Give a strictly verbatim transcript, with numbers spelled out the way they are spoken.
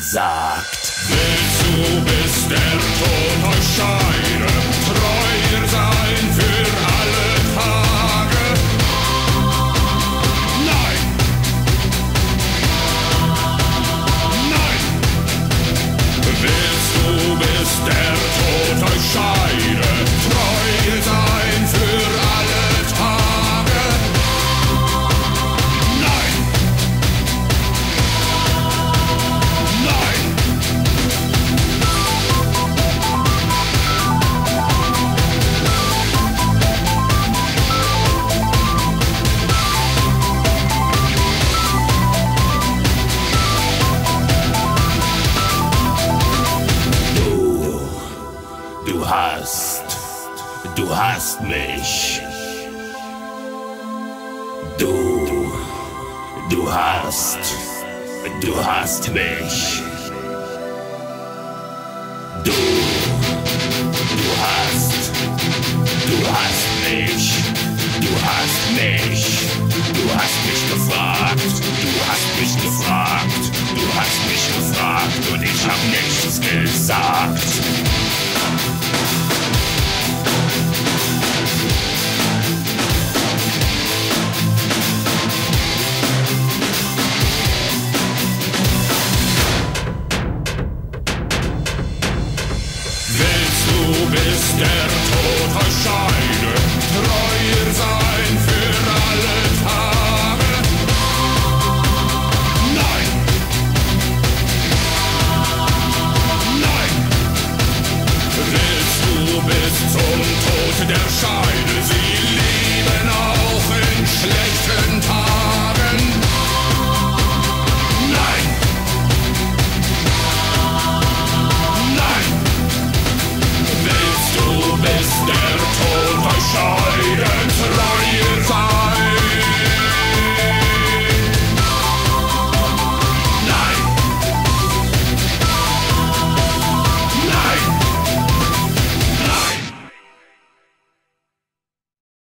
sagt. Willst du, bis der Tod euch scheide, treuer sein für alle Tage? Nein! Nein! Willst du, bis der Tod euch scheide, treuer sein für alle Tage? Nein! Nein! Du hast, du hast mich. Du, du hast, du hast mich. Du